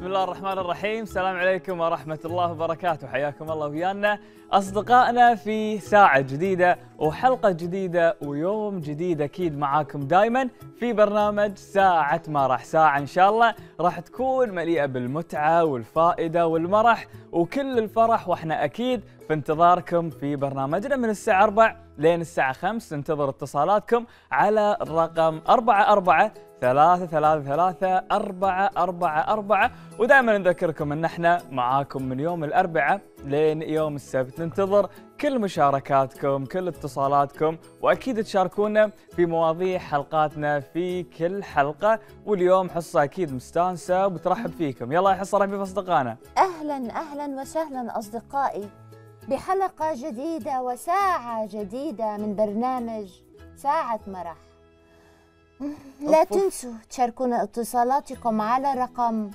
بسم الله الرحمن الرحيم، السلام عليكم ورحمة الله وبركاته، حياكم الله ويانا أصدقائنا في ساعة جديدة وحلقة جديدة ويوم جديد أكيد معاكم دايما في برنامج ساعة مرح. ساعة إن شاء الله راح تكون مليئة بالمتعة والفائدة والمرح وكل الفرح، وإحنا أكيد في انتظاركم في برنامجنا من الساعة 4 لين الساعة 5. ننتظر اتصالاتكم على الرقم 44 ودائما نذكركم ان احنا معاكم من يوم الاربعاء لين يوم السبت. ننتظر كل مشاركاتكم، كل اتصالاتكم، واكيد تشاركونا في مواضيع حلقاتنا في كل حلقة. واليوم حصة اكيد مستانسة وبترحب فيكم. يلا يا حصة، رحبي باصدقائنا. أهلا وسهلا أصدقائي بحلقة جديدة وساعة جديدة من برنامج ساعة مرح. لا تنسوا تشاركونا اتصالاتكم على رقم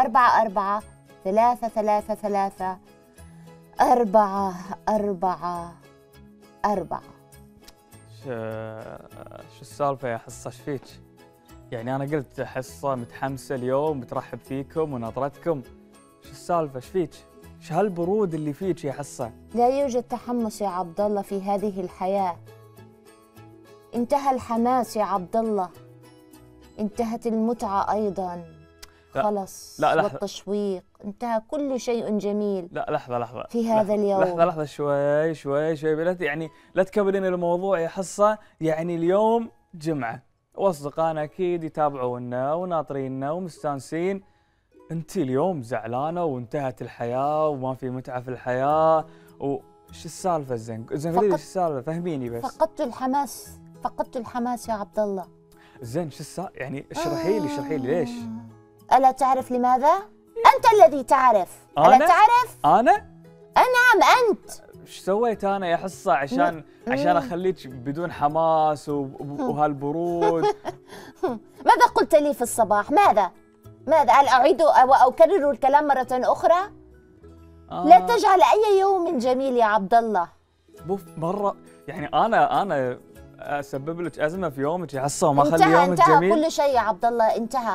44 شو السالفة يا حصة؟ ايش فيك؟ يعني أنا قلت حصة متحمسة اليوم بترحب فيكم وناطرتكم. شو السالفة؟ ايش فيك؟ شو هالبرود اللي فيك يا حصة؟ لا يوجد تحمس يا عبد الله في هذه الحياة. انتهى الحماس يا عبد الله، انتهت المتعة أيضا. خلص. لا والتشويق انتهى، كل شيء جميل. لا لحظة في هذا اليوم. لحظة شوي يعني لا تكبرين الموضوع يا حصة. يعني اليوم جمعة واصدقائنا اكيد يتابعونا وناطريننا ومستانسين. انت اليوم زعلانة وانتهت الحياة وما في متعة في الحياة، وش السالفة؟ زين قولي لي ايش السالفة، فهميني بس. فقدت الحماس يا عبد الله. زين شو السالفة؟ يعني اشرحي لي ليش؟ ألا تعرف لماذا؟ أنت الذي تعرف. ألا تعرف؟ أنا؟ نعم أنت. ايش سويت أنا يا حصة عشان أخليك بدون حماس وهالبرود؟ ماذا قلت لي في الصباح؟ ماذا؟ هل أعيد أو أكرر الكلام مرة أخرى؟ لا تجعل أي يوم جميل يا عبد الله. مرة يعني أنا أسبب لك أزمة في يومك يا حصة وما أخلي يومك جميل؟ كل شيء يا عبد الله انتهى.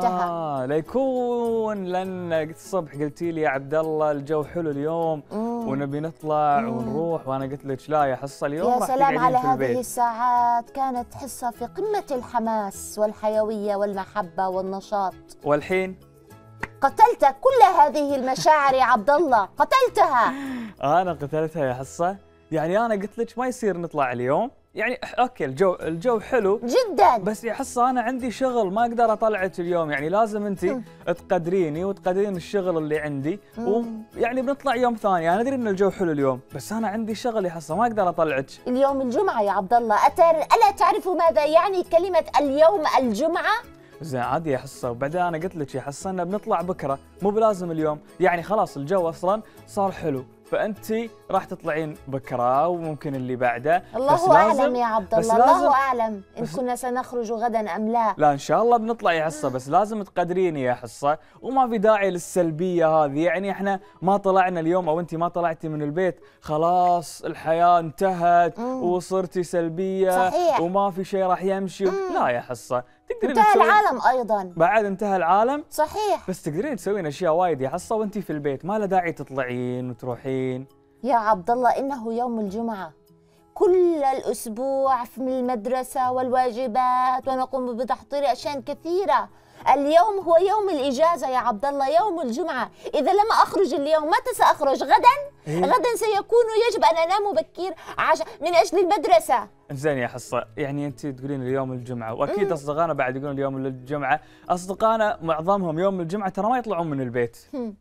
ليكون لأن الصبح قلتي لي يا عبد الله الجو حلو اليوم ونبي نطلع ونروح، وأنا قلت لك لا يا حصة اليوم يا راح سلام على في البيت. هذه الساعات، كانت حصة في قمة الحماس والحيوية والمحبة والنشاط. والحين قتلت كل هذه المشاعر يا عبد الله، قتلتها. أنا قتلتها يا حصة. يعني أنا قلت لك ما يصير نطلع اليوم. يعني اوكي الجو حلو جدا، بس يا حصة انا عندي شغل ما اقدر اطلعك اليوم. يعني لازم انت تقدريني وتقدرين الشغل اللي عندي، ويعني بنطلع يوم ثاني. انا ادري ان الجو حلو اليوم بس انا عندي شغل يا حصة ما اقدر اطلعك. اليوم الجمعة يا عبد الله. ألا تعرف ماذا يعني كلمة اليوم الجمعة؟ زين عادي يا حصة. وبعدين انا قلت لك يا حصة ان بنطلع بكره مو بلازم اليوم. يعني خلاص الجو اصلا صار حلو، فأنت راح تطلعين بكرة وممكن اللي بعده. الله أعلم يا عبد الله، الله أعلم إن كنا سنخرج غدا أم لا. لا إن شاء الله بنطلع يا حصة، بس لازم تقدريني يا حصة وما في داعي للسلبية هذه. يعني احنا ما طلعنا اليوم أو أنت ما طلعتي من البيت خلاص الحياة انتهت وصرتي سلبية. صحيح. وما في شيء راح يمشي. لا يا حصة، انتهى العالم أيضا. بعد انتهى العالم. صحيح. بس تقدرين تسوين أشياء وايد يا حصة وأنت في البيت، ما له داعي تطلعين وتروحين. يا عبد الله إنه يوم الجمعة، كل الأسبوع في المدرسة والواجبات ونقوم بتحضير أشياء كثيرة. اليوم هو يوم الإجازة يا عبد الله، يوم الجمعة. إذا لم أخرج اليوم متى سأخرج غدا؟ غدا سيكون يجب أن أنام بكير من أجل المدرسة. زين يا حصة، يعني أنت تقولين اليوم الجمعة وأكيد أصدقائنا بعد يقولون اليوم الجمعة. أصدقائنا معظمهم يوم الجمعة ترى ما يطلعون من البيت.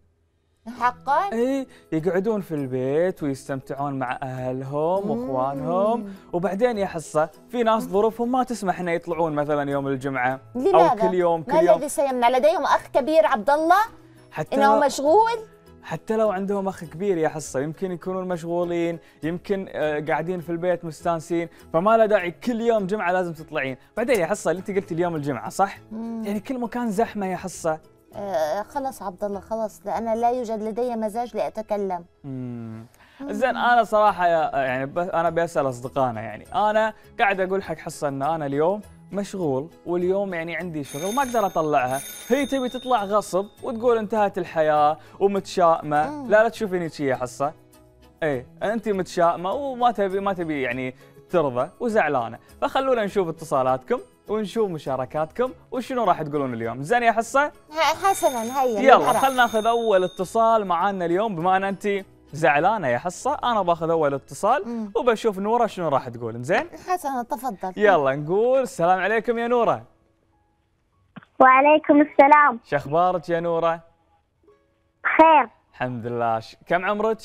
حقا؟ اي يقعدون في البيت ويستمتعون مع اهلهم واخوانهم. وبعدين يا حصة في ناس ظروفهم ما تسمح انه يطلعون مثلا يوم الجمعة. لماذا؟ او كل يوم. ما الذي سيمنع؟ لديهم اخ كبير عبد الله انه مشغول. حتى لو عندهم اخ كبير يا حصة يمكن يكونون مشغولين، يمكن قاعدين في البيت مستانسين، فما له داعي كل يوم جمعة لازم تطلعين. بعدين يا حصة اللي انت قلتي اليوم الجمعة صح؟ يعني كل مكان زحمة يا حصة. خلاص عبد الله خلاص، لأن لا يوجد لدي مزاج لأتكلم. زين انا صراحه يعني انا بسال اصدقائنا. يعني انا قاعد اقول حق حصه ان انا اليوم مشغول واليوم يعني عندي شغل ما اقدر اطلعها، هي تبي تطلع غصب وتقول انتهت الحياه ومتشائمه. لا تشوفيني شي يا حصه. ايه انت متشائمه وما تبي يعني ترضى وزعلانه، فخلونا نشوف اتصالاتكم ونشوف مشاركاتكم وشنو راح تقولون اليوم. زين يا حصه؟ حسنا هيا يلا خلنا ناخذ اول اتصال معانا اليوم. بما ان انت زعلانه يا حصه انا باخذ اول اتصال وبشوف نوره شنو راح تقول. زين حسنا تفضل. يلا نقول السلام عليكم يا نوره. وعليكم السلام. شو اخبارك يا نوره؟ خير. الحمد لله. كم عمرك؟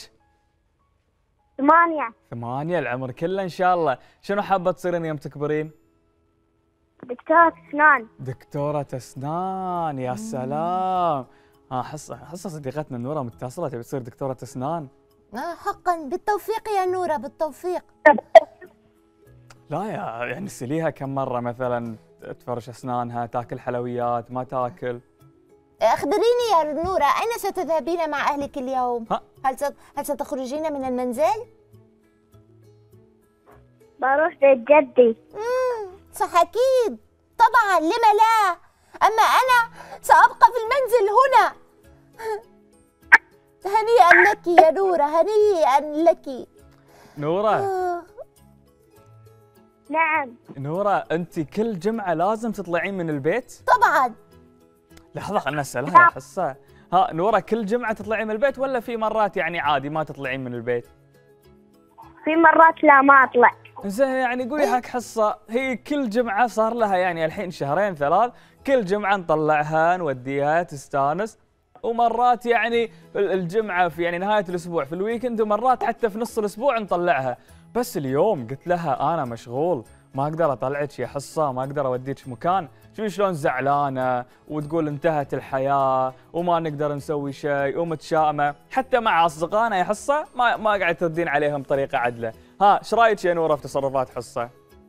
8. 8 العمر كله ان شاء الله. شنو حابه تصيرين يوم تكبرين؟ دكتورة أسنان. دكتورة أسنان. يا سلام. حصة صديقتنا نورة متصلة تبي تصير دكتورة أسنان. حقا بالتوفيق يا نورة بالتوفيق. لا يعني سليها كم مرة مثلا تفرش أسنانها، تاكل حلويات، ما تاكل. أخبريني يا نورة أين ستذهبين مع أهلك اليوم؟ هل ستخرجين من المنزل؟ بروح بيت جدي. صح أكيد طبعا لما لا. أما أنا سأبقى في المنزل هنا. هنيئا لك يا نورة هنيئا لك. نورة. نعم. نورة أنت كل جمعة لازم تطلعين من البيت؟ طبعا. لحظة خلنا نسألها يا حصة. نورة كل جمعة تطلعين من البيت ولا في مرات يعني عادي ما تطلعين من البيت؟ في مرات لا ما أطلع. زين يعني قولي حق حصة هي كل جمعة صار لها يعني الحين 2 3 كل جمعة نطلعها نوديها تستانس، ومرات يعني الجمعة في يعني نهاية الأسبوع في الويكند، ومرات حتى في نص الأسبوع نطلعها. بس اليوم قلت لها أنا مشغول ما أقدر أطلعك يا حصة، ما أقدر أوديك مكان. شوفي شلون زعلانة وتقول انتهت الحياة وما نقدر نسوي شيء ومتشائمة، حتى مع أصدقائنا يا حصة ما قاعد تردين عليهم بطريقة عدلة. ايش رايك يا نوره في تصرفات حصه؟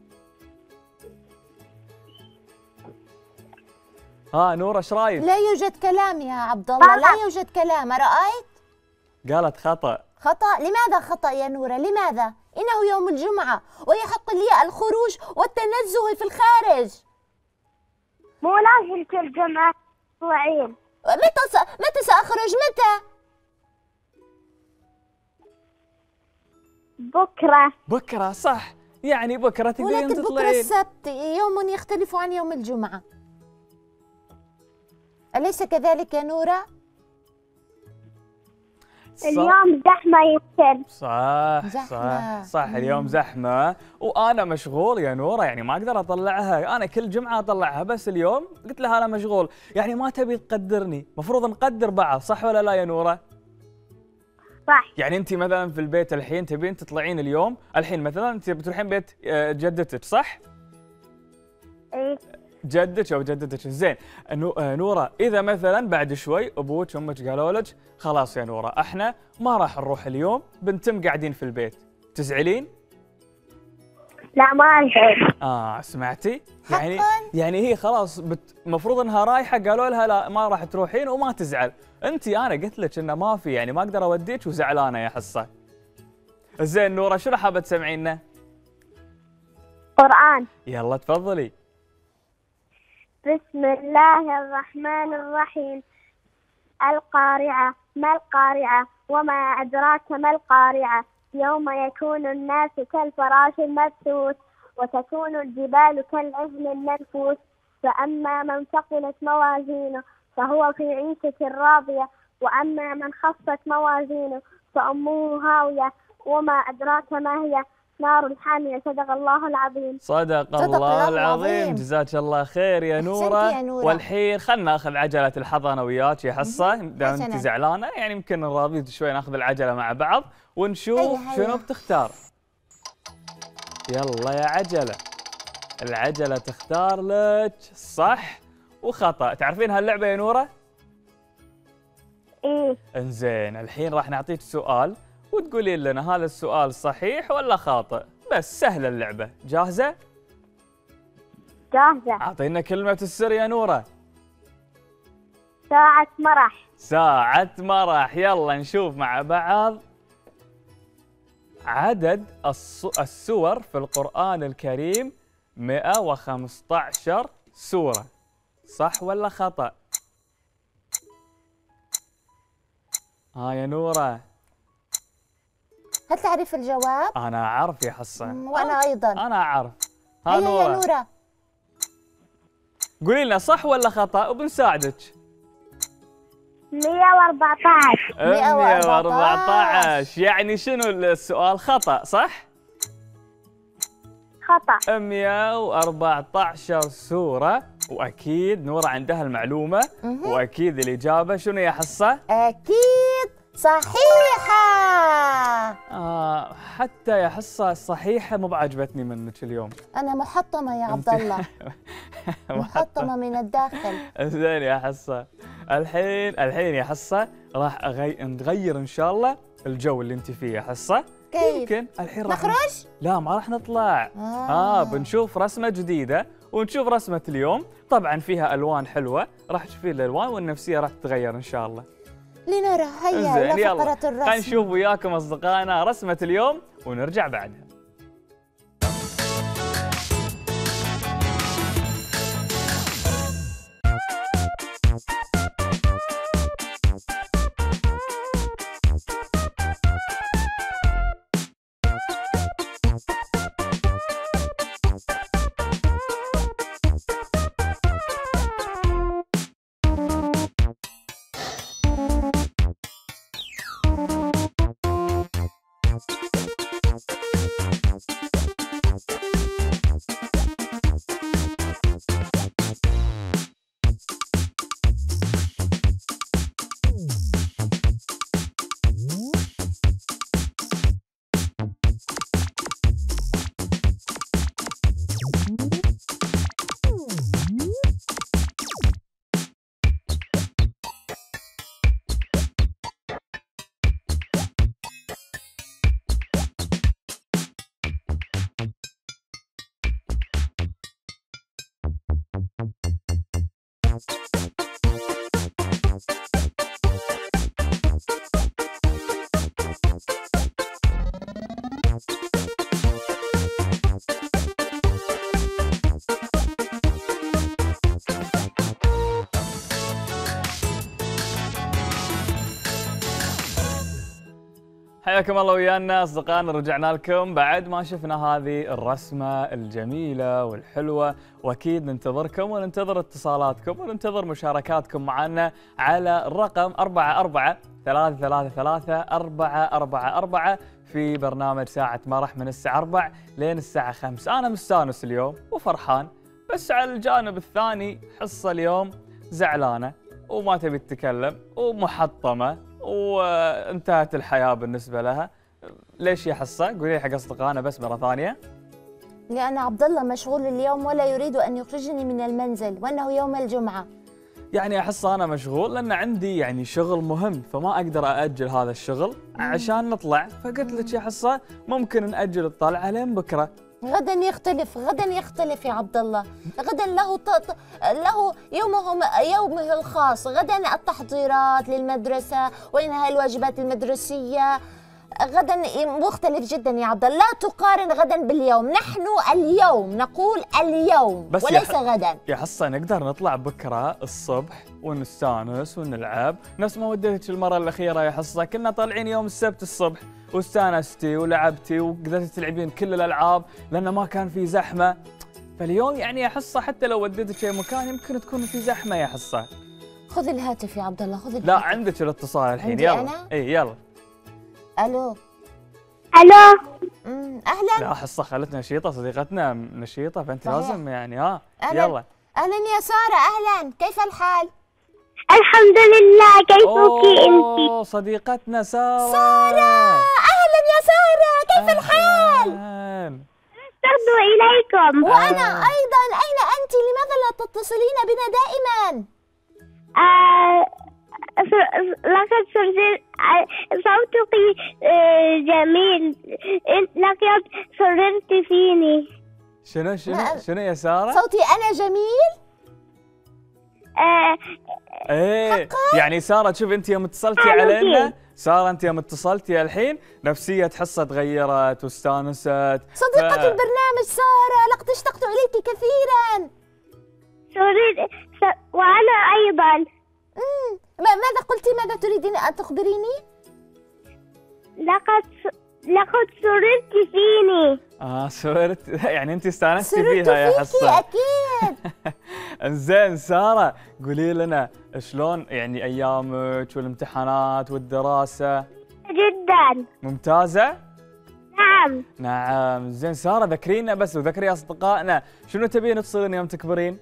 نوره ايش رايك؟ لا يوجد كلام يا عبد الله، لا يوجد كلام. رأيت؟ قالت خطأ. خطأ؟ لماذا خطأ يا نوره؟ لماذا؟ إنه يوم الجمعة ويحق لي الخروج والتنزه في الخارج. مو لازم كل جمعة تطلعين. متى سأخرج؟ متى؟ بكرة صح، يعني بكرة تقدرين ولكن تطلعين. بكرة السبت يوم يختلف عن يوم الجمعة، أليس كذلك يا نورة؟ اليوم زحمة يمكن. صح اليوم زحمة وأنا مشغول يا نورة، يعني ما أقدر أطلعها. أنا كل جمعة أطلعها بس اليوم قلت لها أنا مشغول. يعني ما تبي تقدرني، مفروض نقدر بعض، صح ولا لا يا نورة؟ صح. يعني انت مثلا في البيت الحين تبين تطلعين اليوم، الحين مثلا انت بتروحين بيت جدتك صح؟ ايه. جدك او جدتك. زين نوره اذا مثلا بعد شوي ابوك وامك قالوا لك خلاص يا نوره احنا ما راح نروح اليوم بنتم قاعدين في البيت، تزعلين؟ لا ما ازعل. سمعتي؟ يعني هي خلاص المفروض انها رايحه قالوا لها لا ما راح تروحين وما تزعل. انا قلت لك انه ما في، يعني ما اقدر اوديك وزعلانه يا حصه. زين نوره شنو حابه تسمعينا؟ قرآن. يلا تفضلي. بسم الله الرحمن الرحيم. القارعة ما القارعة وما أدراك ما القارعة يوم يكون الناس كالفراش المبثوث وتكون الجبال كالعهن المنفوش فأما من ثقلت موازينه فهو في عيشة راضية وأما من خفت موازينه فأمه هاوية وما أدراك ما هي نار الحامية. صدق الله العظيم. صدق الله العظيم. جزاك الله خير يا نورة. والحين خلنا ناخذ عجلة الحظ أنا وياك يا حصة، دام أنت زعلانة يعني يمكن نراضيك شوي، ناخذ العجلة مع بعض ونشوف شنو بتختار. يلا يا عجلة، العجلة تختار لك صح وخطأ. تعرفين هاللعبة يا نورة؟ إيه. انزين الحين راح نعطيك سؤال وتقولين لنا هذا السؤال صحيح ولا خاطئ، بس سهلة اللعبة. جاهزة؟ جاهزة. أعطينا كلمة السر يا نورة. ساعة مرح. ساعة مرح. يلا نشوف مع بعض عدد السور في القرآن الكريم 115 سورة، صح ولا خطأ؟ يا نورة. هل تعرف الجواب؟ أنا أعرف يا حصة. وأنا أيضا. أنا أعرف. هيا يا نورة، قولي لنا صح ولا خطأ وبنساعدك. 114. 114 يعني شنو السؤال؟ خطأ صح؟ خطأ. 114 سورة، وأكيد نورة عندها المعلومة، وأكيد الإجابة شنو يا حصة؟ أكيد صحيحة. حتى يا حصة الصحيحة مو بعجبتني منك اليوم. أنا محطمة يا عبد الله. محطمة من الداخل. زين يا حصة، الحين يا حصة راح نغير إن شاء الله الجو اللي أنت فيه يا حصة. كيف؟ يمكن الحين راح نخرج؟ لا ما راح نطلع. بنشوف رسمة جديدة ونشوف رسمة اليوم، طبعا فيها ألوان حلوة، راح تشوفين الألوان والنفسية راح تتغير إن شاء الله. لنرى. هيا إلى فقرة الرسم. خلينا نشوف وياكم أصدقائنا رسمة اليوم ونرجع بعدها. حياكم الله ويانا اصدقائنا، رجعنا لكم بعد ما شفنا هذه الرسمه الجميله والحلوه، واكيد ننتظركم وننتظر اتصالاتكم وننتظر مشاركاتكم معنا على الرقم 44333 في برنامج ساعة مرح من الساعة 4 لين الساعة 5. أنا مستانس اليوم وفرحان، بس على الجانب الثاني حصة اليوم زعلانة وما تبي تتكلم ومحطمة وانتهت الحياة بالنسبة لها. ليش يا حصة؟ قولي حق أصدقائنا بس مرة ثانية. لأن عبد الله مشغول اليوم ولا يريد أن يخرجني من المنزل، وأنه يوم الجمعة. يعني يا حصة أنا مشغول لأن عندي يعني شغل مهم، فما أقدر أأجل هذا الشغل عشان نطلع، فقلت لك يا حصة ممكن نأجل الطلعة لين بكرة. غدا يختلف، غدا يختلف يا عبد الله، غدا له يومه الخاص، غدا التحضيرات للمدرسة وإنهاء الواجبات المدرسية، غدا مختلف جدا يا عبد الله. لا تقارن غدا باليوم، نحن اليوم نقول اليوم بس وليس غدا. يا حصة نقدر نطلع بكرة الصبح ونستانس ونلعب نفس ما وديتك المرة الأخيرة يا حصة. كنا طالعين يوم السبت الصبح واستانستي ولعبتي وقدرتي تلعبين كل الألعاب لأنه ما كان في زحمة. فاليوم يعني يا حصة حتى لو وديتك أي مكان يمكن تكون في زحمة يا حصة. خذ الهاتف يا عبد الله، خذ الهاتف. لا عندك الاتصال الحين، يلا. أنا؟ اي يلا. الو. الو. اهلا. لا حصة خلتنا نشيطة، صديقتنا نشيطة، فانت صحيح. لازم يعني أهلاً. يلا. اهلا يا سارة، اهلا، كيف الحال؟ الحمد لله، كيفك انت؟ صديقتنا سارة. سارة، اهلا يا سارة، كيف الحال؟ اشتقت اليكم. وانا ايضا، اين انت؟ لماذا لا تتصلين بنا دائما؟ لقد صوتك جميل، لقد سررت فيني. شنو يا سارة؟ صوتي انا جميل؟ ايه يعني ساره شوف انت يوم اتصلتي أهلا علينا، فيك. ساره انت يوم اتصلتي الحين نفسيه حصه تغيرت واستانست. صديقة البرنامج سارة، لقد اشتقت إليك كثيرا. وأنا أيضا. ماذا قلت؟ ماذا تريدين أن تخبريني؟ لقد سررت فيني. سررت يعني انت استانستي سررت فيها يا فيكي حصه. أكيد. انزين ساره قولي لنا شلون يعني ايامك والامتحانات والدراسه؟ جدا. ممتازه؟ نعم. نعم. زين ساره ذكرينا بس وذكري اصدقائنا شنو تبين تصيرين يوم تكبرين؟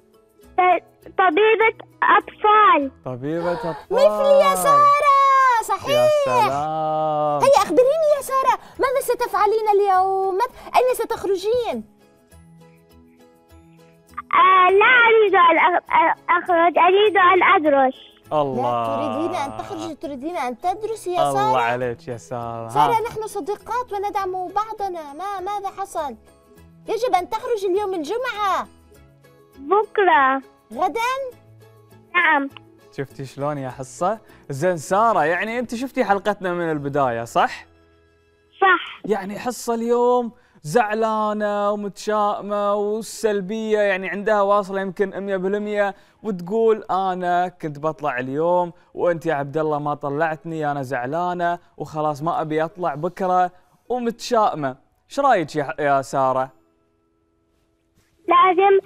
طبيبة أطفال. طبيبة أطفال مثلي يا سارة. صحيح. يا سلام. هيا أخبريني يا سارة، ماذا ستفعلين اليوم؟ أين ستخرجين؟ لا أريد أن أخرج، أريد أن أدرس. الله. لا تريدين أن تخرجي، تريدين أن تدرسي يا سارة. الله عليك يا سارة. سارة نحن صديقات وندعم بعضنا. ماذا حصل؟ يجب أن تخرج اليوم الجمعة. بكرة. غدا؟ نعم. شفتي شلون يا حصة؟ زين سارة يعني أنت شفتي حلقتنا من البداية صح؟ صح. يعني حصة اليوم زعلانة ومتشائمة والسلبية يعني عندها واصلة يمكن 100%، وتقول أنا كنت بطلع اليوم وأنت يا عبد الله ما طلعتني، أنا زعلانة وخلاص ما أبي أطلع بكرة ومتشائمة. إيش رأيك يا سارة؟ لازم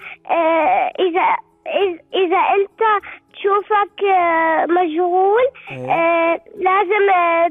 إذا أنت تشوفك مشغول لازم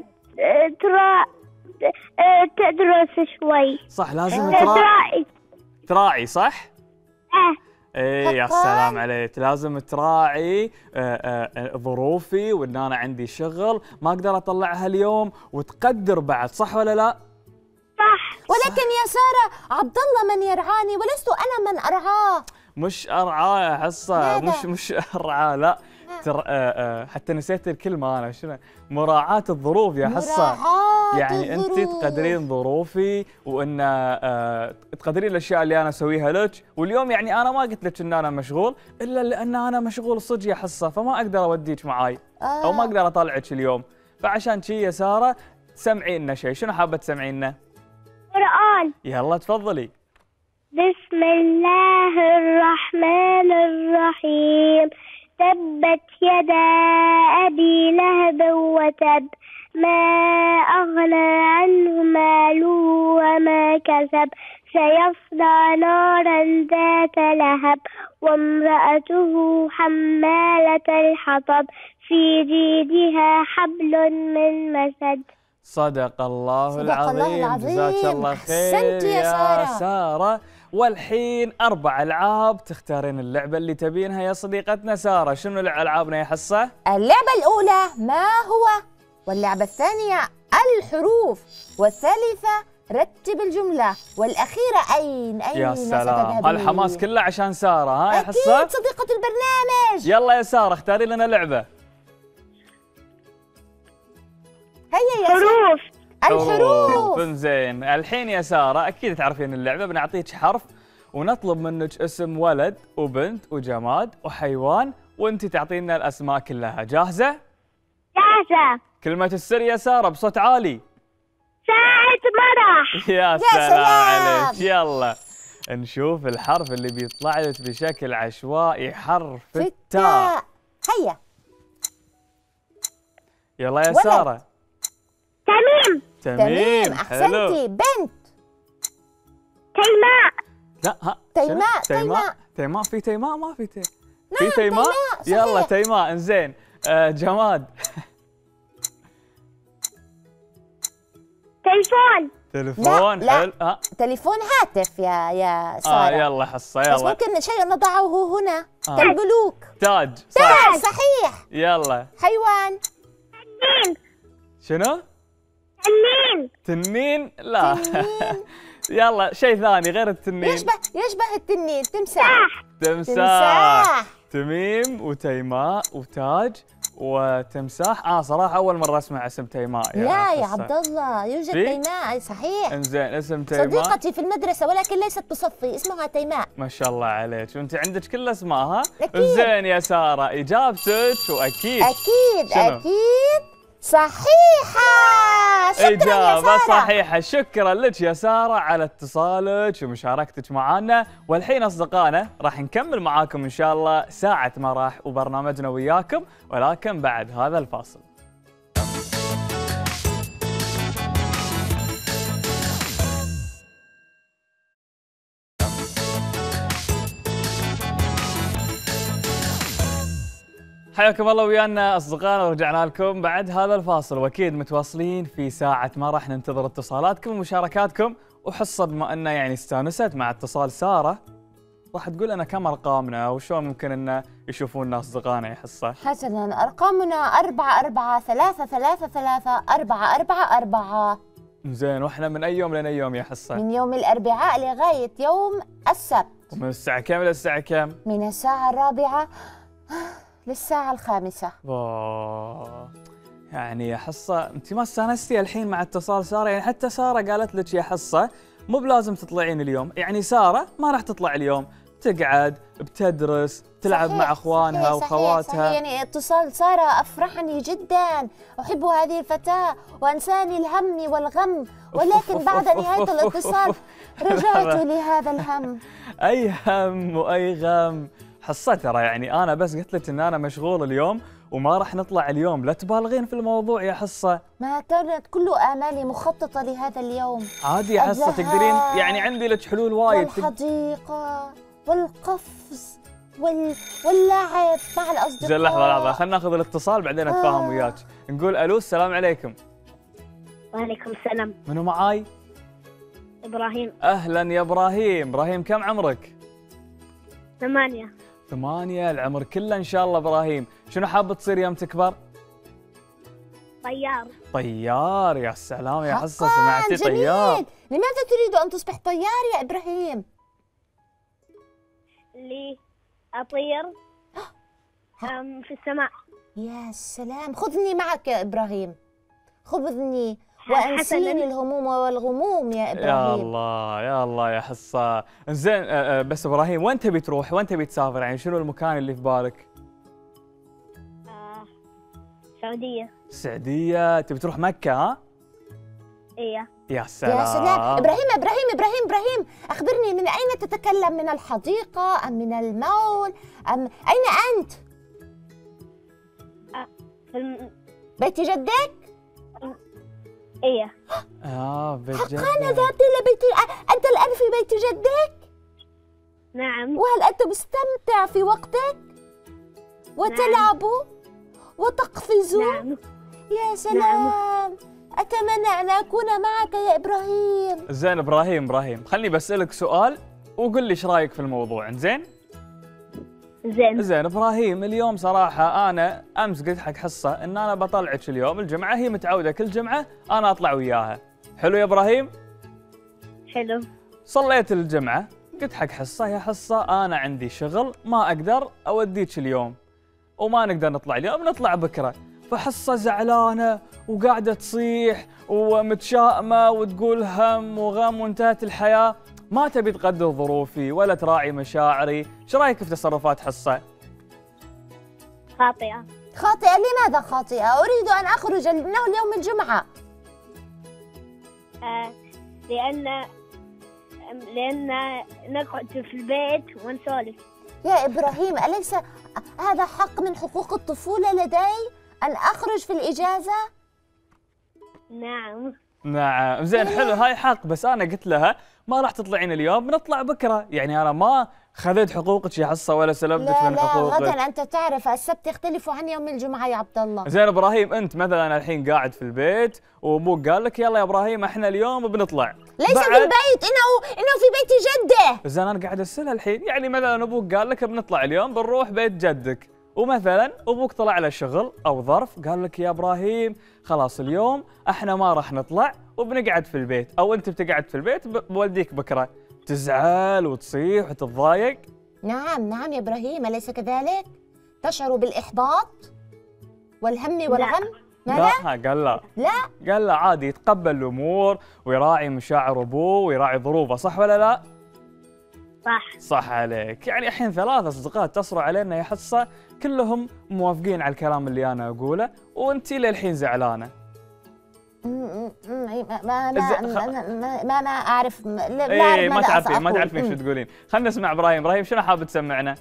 تدرس شوي. صح لازم تراعي صح؟ ايه يا سلام عليك، لازم تراعي ظروفي وان انا عندي شغل ما اقدر اطلعها اليوم وتقدر بعد، صح ولا لا؟ صح. ولكن يا سارة عبد الله من يرعاني ولست أنا من أرعاه. مش أرعاه يا حصة، ماذا؟ مش أرعاه لا حتى نسيت الكلمة أنا شنو؟ مراعاة الظروف يا حصة. يعني أنت تقدرين ظروفي وأن تقدرين الأشياء اللي أنا أسويها لك، واليوم يعني أنا ما قلت لك أن أنا مشغول إلا لأن أنا مشغول صدق يا حصة، فما أقدر أوديك معاي أو ما أقدر أطلعك اليوم، فعشان شي يا سارة سمعي لنا شيء. شنو حابة تسمعي لنا؟ قرآن. يلا تفضلي. بسم الله الرحمن الرحيم. تبت يدا أبي لهب وتب، ما أغنى عنه ماله وما كسب، سيصلى نارا ذات لهب، وامرأته حمالة الحطب، في جيدها حبل من مسد. صدق الله العظيم. جزاك الله خير يا سارة. والحين 4 ألعاب تختارين اللعبة اللي تبينها يا صديقتنا سارة. شنو ألعابنا يا حصة؟ اللعبة الأولى ما هو، واللعبة الثانية الحروف، والثالثة رتب الجملة، والأخيرة أين يا سلام، ستذهبين؟ هالحماس كله عشان سارة ها يا حصة؟ أكيد صديقة البرنامج. يلا يا سارة اختاري لنا لعبة. هيا يا حروف. الحروف. زين الحين يا سارة أكيد تعرفين اللعبة، بنعطيك حرف ونطلب منك اسم ولد وبنت وجماد وحيوان وانت تعطينا الأسماء كلها. جاهزة؟ جاهزة. كلمة السر يا سارة بصوت عالي. ساعة مرح. يا سلام عليك. يلا نشوف الحرف اللي بيطلع لك بشكل عشوائي. حرف التاء. هيا يلا يا ولد. سارة. تميم. تميم. أحسنتي. بنت. تيماء. لا ها تيماء. تيماء. في تيماء ما في في نعم تيماء. صحيح. يلا تيماء. انزين جماد. تلفون. تلفون. لا. حلو. تليفون هاتف يا سارة. يلا حصة بس يلا. ممكن شيء نضعه هنا كالبلوك. تاج. تاج صحيح. يلا. حيوان. تنين. شنو؟ تنين. تنين. لا تنين. يلا شيء ثاني غير التنين. يشبه التنين. تمساح. تمساح. تميم وتيماء وتاج وتمساح. صراحه اول مره اسمع اسم تيماء. لا يا عبد الله، يوجد تيماء، صحيح. انزين، اسم تيماء صديقتي في المدرسه ولكن ليست بصفي، اسمها تيماء. ما شاء الله عليك، وانت عندك كل اسماء. ها أكيد. زين يا ساره، اجابتك واكيد اكيد صحيحه. شكرا يا إجابة سارة. صحيحة. شكرا لك يا سارة على اتصالك ومشاركتك معنا. والحين أصدقائنا راح نكمل معاكم إن شاء الله ساعة مرح وبرنامجنا وياكم، ولكن بعد هذا الفاصل. حياكم الله ويانا أصدقائنا، ورجعنا لكم بعد هذا الفاصل، وأكيد متواصلين في ساعة ما راح ننتظر اتصالاتكم ومشاركاتكم. وحصة بما أن يعني استانست مع اتصال سارة، راح تقول لنا كم أرقامنا وشلون ممكن أن يشوفونا أصدقائنا يا حصة. حسنا، أرقامنا 44334444. زين، وإحنا من أي يوم لين أي يوم يا حصة؟ من يوم الأربعاء لغاية يوم السبت. ومن الساعة كم إلى الساعة كم؟ من الساعة 4 للساعة 5. يعني يا حصة أنت ما استانستي الحين مع اتصال سارة؟ يعني حتى سارة قالت لك يا حصة مو بلازم تطلعين اليوم. يعني سارة ما راح تطلع اليوم، تقعد بتدرس، تلعب مع اخوانها وخواتها. صحيح. يعني اتصال سارة افرحني جدا، احب هذه الفتاة وانساني الهم والغم، ولكن بعد نهاية الاتصال رجعت لهذا الهم. اي هم واي غم حصة. ترى يعني انا بس قلت لك ان انا مشغول اليوم وما راح نطلع اليوم، لا تبالغين في الموضوع يا حصة. ما كانت كل آمالي مخططة لهذا اليوم. عادي يا حصة، تقدرين يعني عندي لك حلول وايد. والحديقة والقفز واللعب مع الأصدقاء. زين، لحظة خلينا ناخذ الاتصال بعدين اتفاهم وياك. نقول الو، السلام عليكم. وعليكم السلام. منو معاي؟ إبراهيم. اهلا يا ابراهيم، كم عمرك؟ 8. 8 العمر كله ان شاء الله. ابراهيم، شنو حاب تصير يوم تكبر؟ طيار. يا سلام يا حصة، سمعتي طيار؟ لماذا تريد أن تصبح طيار يا إبراهيم؟ أطير في السماء. يا سلام، خذني معك يا إبراهيم، خذني وأنسيني الهموم والغموم يا إبراهيم. يا الله يا حصة. زين، بس إبراهيم وين تبي تروح؟ وين تبي تسافر؟ يعني شنو المكان اللي في بالك؟ السعودية. تبي تروح مكة؟ ها؟ إيه. يا سلام. يا سلام. إبراهيم، أخبرني، من أين تتكلم؟ من الحديقة أم من المول أم أين أنت؟ في بيت جدك؟ إيه. بيت جدك. حقا ذهبت إلى بيت؟ أنت الآن في بيت جدك؟ نعم. وهل أنت مستمتع في وقتك؟ وتلعب وتقفز؟ نعم. يا سلام. أتمنى أن أكون معك يا إبراهيم. زين إبراهيم، خليني بسألك سؤال وقل لي إيش رأيك في الموضوع. زين إبراهيم، اليوم صراحة أنا أمس قلت حق حصة إن أنا بطلعك اليوم الجمعة، هي متعودة كل جمعة أنا أطلع وياها. حلو يا إبراهيم؟ حلو. صليت الجمعة، قلت حق حصة يا حصة أنا عندي شغل ما أقدر أوديك اليوم وما نقدر نطلع اليوم، نطلع بكرة. فحصة زعلانة وقاعدة تصيح ومتشائمة وتقول هم وغم وانتهت الحياة، ما تبي تقدر ظروفي ولا تراعي مشاعري. ايش رايك في تصرفات حصة؟ خاطئة. لماذا خاطئة؟ أريد أن أخرج، إنه اليوم الجمعة. لأن نقعد في البيت ونسولف. يا إبراهيم، أليس هذا حق من حقوق الطفولة لدي أن أخرج في الإجازة؟ نعم. زين، حلو، هاي حق، بس أنا قلت لها ما راح تطلعين اليوم، بنطلع بكرة. يعني أنا ما خذيت حقوقك يا حصة ولا سلبتك من حقوقك. لا، غدا أنت تعرف السبت يختلف عن يوم الجمعة يا عبد الله. زين إبراهيم، أنت مثلا الحين قاعد في البيت وأبوك قال لك يلا يا إبراهيم إحنا اليوم بنطلع. ليس في البيت، إنه في بيت جده. زين أنا قاعد أسألها الحين، يعني مثلا أبوك قال لك بنطلع اليوم بنروح بيت جدك، ومثلا أبوك طلع له شغل أو ظرف قال لك يا إبراهيم خلاص اليوم إحنا ما راح نطلع وبنقعد في البيت، أو أنت بتقعد في البيت بوديك بكرة، تزعل وتصيح وتتضايق؟ نعم يا إبراهيم، أليس كذلك؟ تشعر بالإحباط؟ والهم والغم؟ لا ماذا؟ قال لا. لا. قال لا عادي يتقبل الامور ويراعي مشاعر ابوه ويراعي ظروفه، صح ولا لا؟ صح. صح عليك. يعني الحين 3 أصدقاء اتصلوا علينا يا حصة كلهم موافقين على الكلام اللي أنا أقوله، وأنتي للحين زعلانة. ما أعرف. لا إيه أعرف ما تعرفين شو تقولين. خلنا نسمع إبراهيم. إبراهيم شنو حاب تسمعنا؟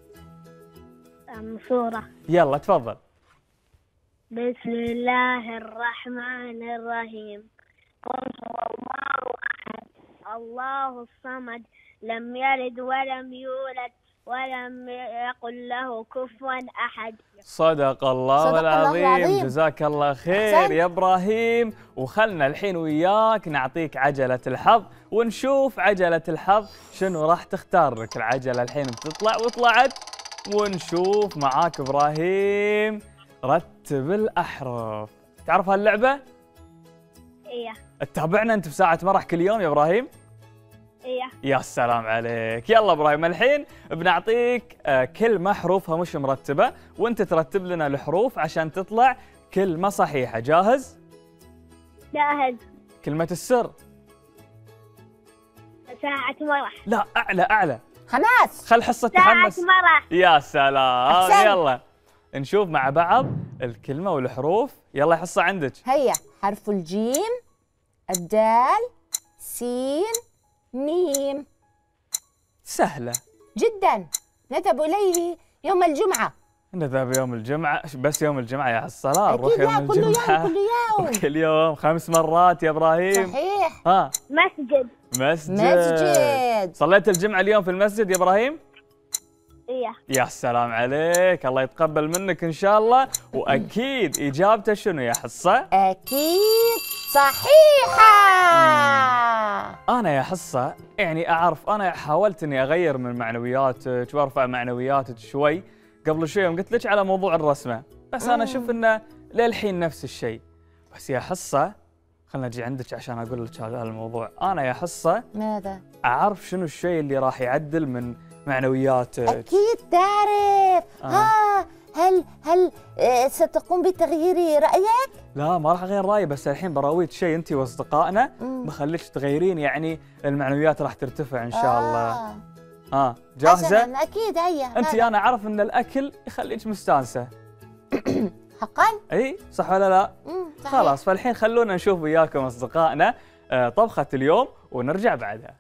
صورة. يلا تفضل. بسم الله الرحمن الرحيم. قل هو الله أحد الله الصمد لم يلد ولم يولد ولم يقل له كفوا أحد. صدق الله العظيم. جزاك الله خير أحسن. يا إبراهيم. وخلنا الحين وياك نعطيك عجلة الحظ ونشوف عجلة الحظ شنو راح تختار لك. العجلة الحين بتطلع وطلعت، ونشوف معاك إبراهيم. رتب الأحرف. تعرف هاللعبة؟ إيه. تتابعنا أنت في ساعة مرح كل يوم يا إبراهيم؟ إيه. يا سلام عليك. يلا إبراهيم الحين بنعطيك كلمة حروفها مش مرتبة، وأنت ترتب لنا الحروف عشان تطلع كلمة صحيحة. جاهز؟ جاهز. كلمة السر. ساعة مرح. لا أعلى. حماس. خل حصة ساعة تحمس. مرح. يا سلام. أحسن. يلا نشوف مع بعض الكلمة والحروف. يلا يا حصة عندك. هيا. حرف الجيم، الدال، سين، ميم. سهلة جدا. نذهب إليه يوم الجمعة. نذهب يوم الجمعة. بس يوم الجمعة يا حصة؟ لا نروح أكيد. يوم لا، كل يوم الجمعة. كل يوم. كل يوم 5 مرات يا إبراهيم. صحيح. ها. مسجد. مسجد. صليت الجمعة اليوم في المسجد يا إبراهيم؟ إيه. يا سلام عليك. الله يتقبل منك إن شاء الله. وأكيد إجابته شنو يا حصة؟ أكيد صحيحة. أنا يا حصة يعني أعرف، أنا حاولت إني أغير من معنوياتك وأرفع معنوياتك شوي قبل شوي يوم قلت لك على موضوع الرسمة، بس أنا أشوف إنه للحين نفس الشيء. بس يا حصة خلنا أجي عندك عشان أقول لك هذا الموضوع. أنا يا حصة ماذا؟ أعرف شنو الشيء اللي راح يعدل من معنوياتك. أكيد تعرف. هل ستقوم بتغيير رأيك؟ لا ما راح اغير رايي، بس الحين براويك شيء انت واصدقائنا بخليك تغيرين، يعني المعنويات راح ترتفع ان شاء الله. جاهزه؟ حسناً. اكيد. هيا. انت انا اعرف ان الاكل يخليك مستانسه. حقا؟ اي صح ولا لا؟ صحيح. خلاص فالحين خلونا نشوف وياكم اصدقائنا طبخه اليوم ونرجع بعدها.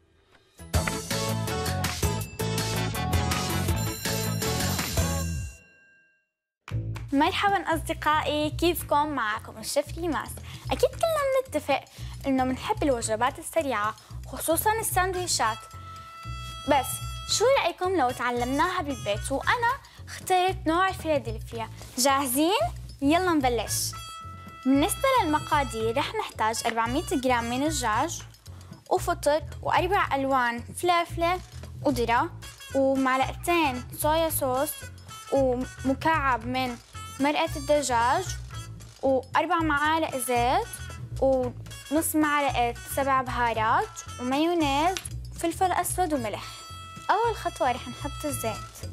مرحبا أصدقائي، كيفكم؟ معكم الشيف ريماس. أكيد كلنا بنتفق إنه بنحب الوجبات السريعة خصوصاً الساندويشات، بس شو رأيكم لو تعلمناها بالبيت؟ وأنا اخترت نوع الفيلادلفيا. جاهزين؟ يلا نبلش. بالنسبة للمقادير رح نحتاج 400 جرام من الدجاج وفطر و4 ألوان فلفلة وذرة ومعلقتين صويا صوص ومكعب من مرقة الدجاج و4 معالق زيت ونص معلقة 7 بهارات ومايونيز وفلفل أسود وملح. أول خطوة رح نحط الزيت،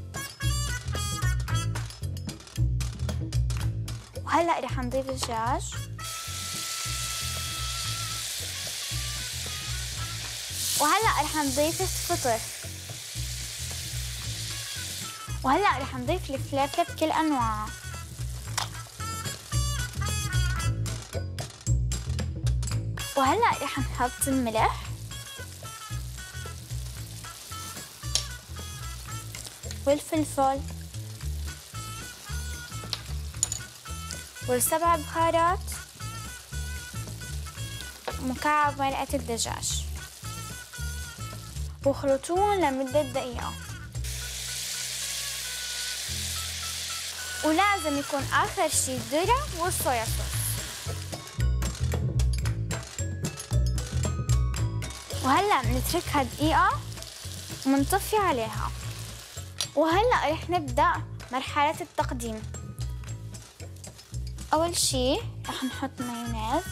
وهلأ رح نضيف الدجاج وهلأ رح نضيف الفطر، وهلأ رح نضيف الفلفل بكل أنواعها، وهلأ رح نحط الملح والفلفل وال7 بهارات ومكعب مرقة الدجاج واخلطوهم لمدة دقيقة. ولازم يكون آخر شي الذرة والصويا صوص. وهلأ بنتركها دقيقة ومنطفي عليها. وهلأ رح نبدأ مرحلة التقديم. أول شي رح نحط مايونيز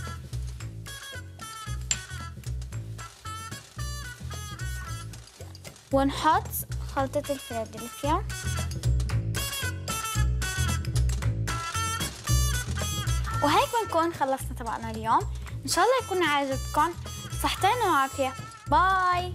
ونحط خلطة الفيلادلفيا وهيك بنكون خلصنا طبقنا اليوم. إن شاء الله يكون عجبكم. صحتين وعافية. باي.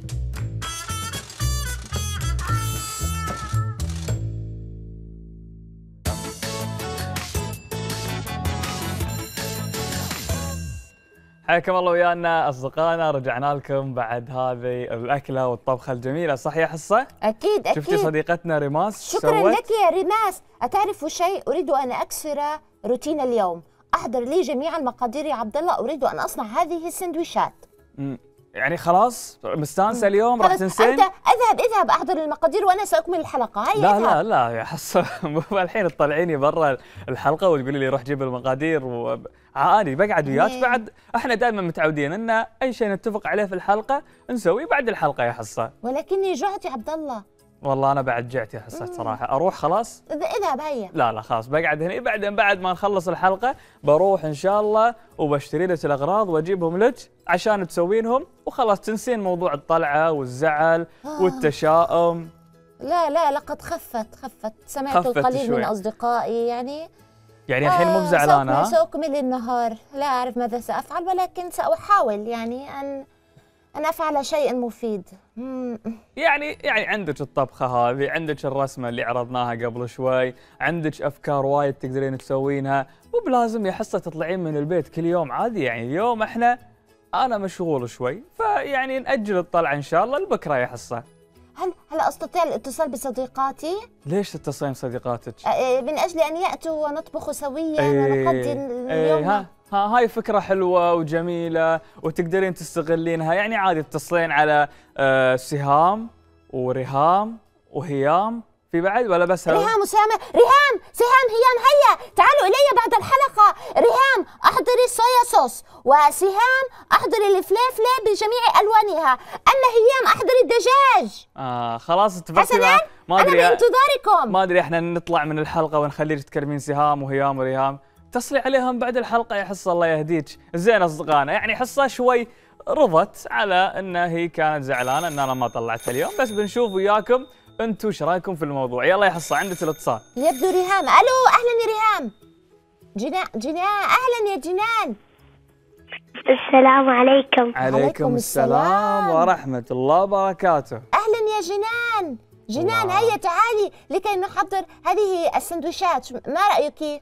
حياكم الله ويانا اصدقائنا، رجعنا لكم بعد هذه الاكله والطبخه الجميله، صح يا حصه؟ اكيد اكيد. شفتي صديقتنا ريماس شكرا سوت؟ لك يا ريماس. أتعرف شيء؟ أريد أن أكسر روتين اليوم. أحضر لي جميع المقادير يا عبد الله. أريد أن أصنع هذه السندويشات. يعني خلاص مستانسه اليوم راح خلاص، تنسين؟ أنت اذهب أحضر المقادير وأنا سأكمل الحلقة. هيا لا اذهب. لا يا حصه مو الحين تطلعيني برا الحلقه وتقولي لي روح جيب المقادير عادي بقعد وياك. بعد احنا دائما متعودين ان اي شيء نتفق عليه في الحلقه نسويه بعد الحلقه يا حصه. ولكني جعت يا عبد الله. والله انا بعد جعت يا حصه صراحه. اروح خلاص؟ اذهب هيا. لا خلاص بقعد هنا. بعدين بعد ما نخلص الحلقه بروح ان شاء الله وبشتري لك الاغراض واجيبهم لك عشان تسوينهم وخلاص تنسين موضوع الطلعه والزعل والتشاؤم. لا لقد خفت. سمعت خفت القليل شوي من أصدقائي يعني الحين مو بزعلانه. سأكمل النهار. لا أعرف ماذا سأفعل، ولكن سأحاول يعني أن أفعل شيء مفيد. يعني عندك الطبخه هذه، عندك الرسمه اللي عرضناها قبل شوي، عندك افكار وايد تقدرين تسوينها، مو بلازم يا حصه تطلعين من البيت كل يوم. عادي يعني اليوم انا مشغول شوي، فيعني نأجل الطلعه ان شاء الله لبكره يا حصه. هل أستطيع الاتصال بصديقاتي؟ ليش تتصلين بصديقاتك؟ من أجل أن يأتوا ونطبخ سويا ونقضي اليوم. هاي فكرة حلوة وجميلة وتقدرين تستغلينها. يعني عادي تتصلين على سهام وريهام وهيام. في بعد ولا بس ريهام وسامة؟ سهام هيام هيا تعالوا إلي بعد الحلقة. ريهام أحضري الصويا صوص، وسهام أحضري الفليفلة بجميع ألوانها، أما هيام أحضري الدجاج. خلاص اتفقنا. حسنا ما أنا أدري بانتظاركم. ما أدري احنا نطلع من الحلقة ونخليك تكلمين سهام وهيام وريهام، اتصلي عليهم بعد الحلقة يا حصة الله يهديك. زين أصدقائنا، يعني حصة شوي رضت على أن هي كانت زعلانة أن أنا ما طلعتها اليوم، بس بنشوف وياكم انتم ايش رايكم في الموضوع. يلا يا حصه عندك الاتصال. يبدو ريهام. الو اهلا يا ريهام. جنان اهلا يا جنان. السلام عليكم. عليكم السلام ورحمه الله وبركاته. اهلا يا جنان. هيا تعالي لكي نحضر هذه السندويشات. ما رايك؟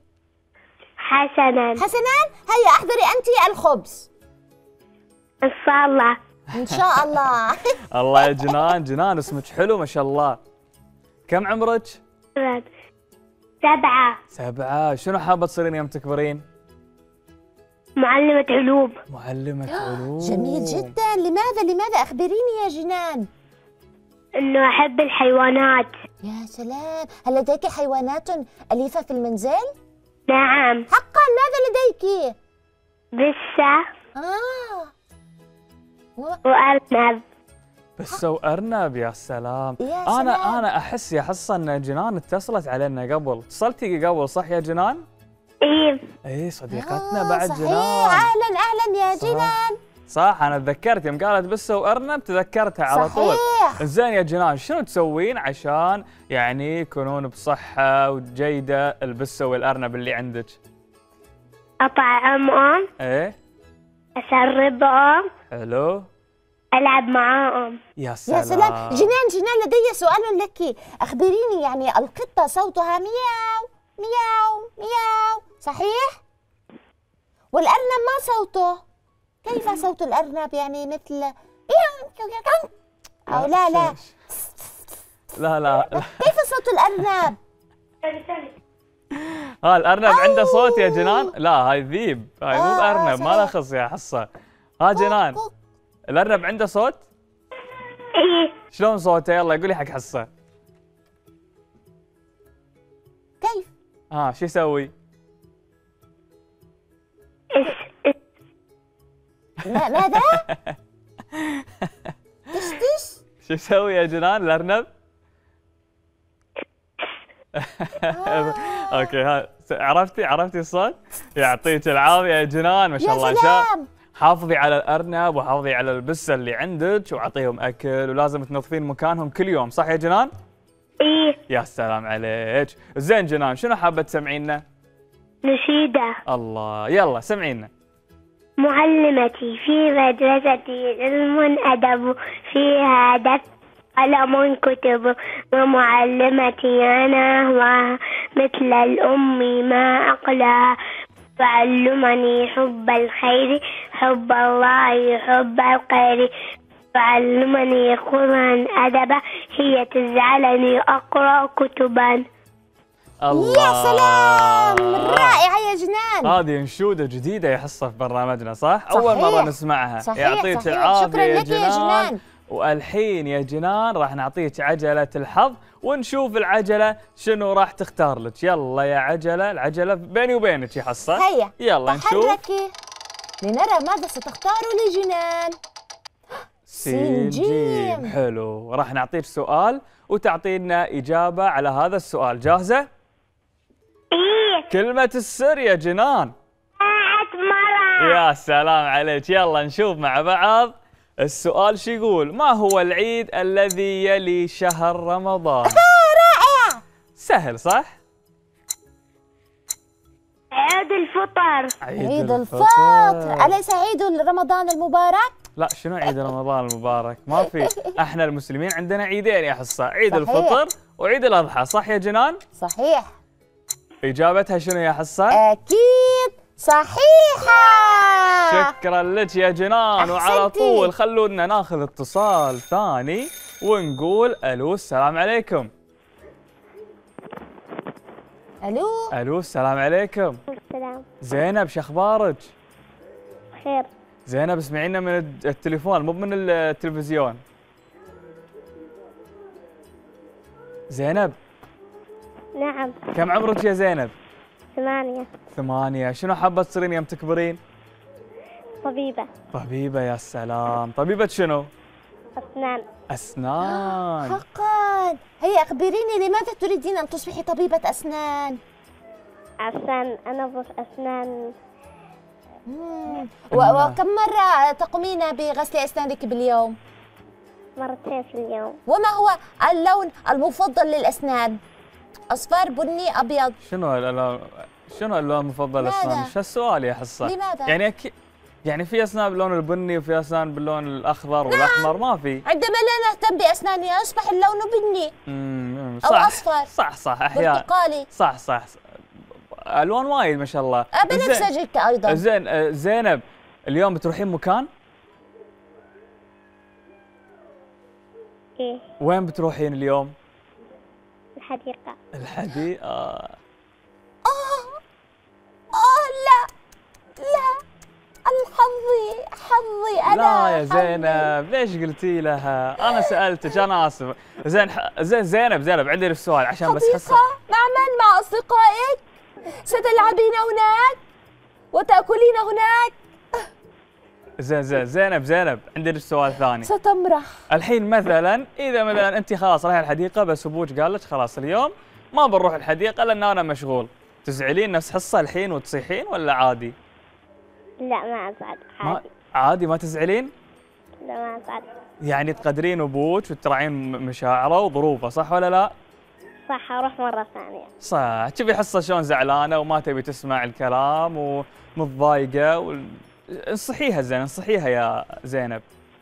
حسنا هيا احضري انت الخبز. ان شاء الله. ان شاء الله. الله يا جنان اسمك حلو ما شاء الله. كم عمرك؟ 7. شنو حابه تصيرين يوم تكبرين؟ معلمة علوم. معلمة علوم. جميل جدا. لماذا اخبريني يا جنان. انه احب الحيوانات. يا سلام، هل لديك حيوانات أليفة في المنزل؟ نعم. حقا؟ ماذا لديك؟ بسة وأرنب. بسة وأرنب. يا سلام. أنا أحس يا حصة أن جنان اتصلت علينا قبل. اتصلتي قبل صح يا جنان؟ إيه صديقتنا بعد صحيح. جنان. أهلا يا جنان. صح أنا تذكرت يوم قالت بسة وأرنب تذكرتها على طول. صحيح. زين يا جنان شنو تسوين عشان يعني يكونون بصحة وجيدة البسة والأرنب اللي عندك؟ أطعمهم. إيه. أشربهم. حلو. ألعب معاهم. يا سلام. يا سلام. جنان لدي سؤال لك. أخبريني، يعني القطة صوتها مياو مياو مياو صحيح؟ والأرنب ما صوته؟ كيف صوت الأرنب؟ يعني مثل أو لا كيف صوت الأرنب؟ الأرنب عنده صوت يا جنان؟ لا هاي ذيب، هاي مو بأرنب ما له خص يا حصة. جنان الأرنب عنده صوت؟ إيه. شلون صوته؟ يلا قولي حق حصة. كيف؟ شو يسوي؟ ماذا؟ تش شو يسوي يا جنان الأرنب؟ اوكي عرفتي الصوت؟ يعطيك العافية يا جنان ما شاء الله. يا سلام. حافظي على الأرنب وحافظي على البسة اللي عندك وأعطيهم أكل، ولازم تنظفين مكانهم كل يوم صح يا جنان؟ إيه. يا سلام عليك. زين جنان شنو حابة تسمعينا؟ نشيدة. الله، يلا سمعينا. معلمتي في مدرستي علم أدب، فيها دفتر قلم كتب، ومعلمتي أنا هو مثل الأم ما أقلى، تعلمني حب الخير، حب الله حب الخير، تعلمني قرآن أدبا، هي تجعلني أقرأ كتبا. الله، يا سلام، رائعة يا جنان. هذه انشودة جديدة يا حصة في برنامجنا، صح؟ أول مرة نسمعها. صحيح يعطيك صحيح. العافية شكرا لك يا جنان. والحين يا جنان راح نعطيك عجلة الحظ، ونشوف العجلة شنو راح تختار لك. يلا يا عجلة، العجلة بيني وبينك يا حصة. هيا يلا نشوف. تحركي لنرى ماذا ستختار لجنان. سين جيم. حلو، راح نعطيك سؤال وتعطينا إجابة على هذا السؤال. جاهزة؟ إيه. كلمة السر يا جنان. مرة. يا سلام عليك. يلا نشوف مع بعض السؤال شو يقول. ما هو العيد الذي يلي شهر رمضان؟ رائع. سهل صح؟ عيد الفطر. عيد الفطر. أليس عيد رمضان المبارك؟ لا، شنو عيد رمضان المبارك؟ ما في. احنا المسلمين عندنا عيدين يا حصة، عيد صحيح. الفطر وعيد الأضحى، صح يا جنان؟ صحيح. إجابتها شنو يا حصة؟ أكيد صحيحة. شكرا لك يا جنان. وعلى طول خلونا ناخذ اتصال ثاني ونقول الو، السلام عليكم. الو. الو، السلام عليكم. السلام. زينب، شو اخبارك؟ خير. زينب اسمعينا من التليفون مو من التلفزيون. زينب. نعم. كم عمرك يا زينب؟ 8. 8. شنو حابة تصيرين يوم تكبرين؟ طبيبة. طبيبة. يا سلام. طبيبة شنو؟ أسنان. أسنان. حقا. هيا أخبريني، لماذا تريدين أن تصبحي طبيبة أسنان؟ عشان أنظف أسنان. وكم مرة تقومين بغسل أسنانك باليوم؟ 2 في اليوم. وما هو اللون المفضل للأسنان؟ أصفر، بني، أبيض؟ شنو اللون المفضل للأسنان؟ شو السؤال يا حصة؟ لماذا؟ يعني في أسنان باللون البني وفي أسنان باللون الأخضر والأحمر، ما في. عندما لا نهتم بأسناننا يصبح اللون بني صح. أو أصفر. صح أحيانا. برتقالي. صح. ألوان وايد ما شاء الله. بنفسجك أيضا. زينب، اليوم بتروحين مكان؟ إيه. وين بتروحين اليوم؟ الحديقة. الحديقة. لا حظي أنا. لا يا زينب، ليش قلتي لها؟ أنا سألتك، أنا آسف. زينب عندي لك سؤال عشان بس حديقة مع من؟ مع أصدقائك؟ ستلعبين هناك وتأكلين هناك؟ زينب عندي لك سؤال ثاني. ستمرح. الحين مثلا إذا مثلا أنت خلاص رايحة الحديقة بس أبوك قال لك خلاص اليوم ما بنروح الحديقة لأن أنا مشغول، تزعلين نفس حصة الحين وتصيحين ولا عادي؟ لا ما أزعل. عادي ما تزعلين؟ لا ما أزعل. يعني تقدرين أبوك وتراعين مشاعره وظروفه، صح ولا لا؟ صح. أروح مرة ثانية. صح. تبي حصة شلون زعلانة وما تبي تسمع الكلام ومتضايقة انصحيها زين، انصحيها يا زينب.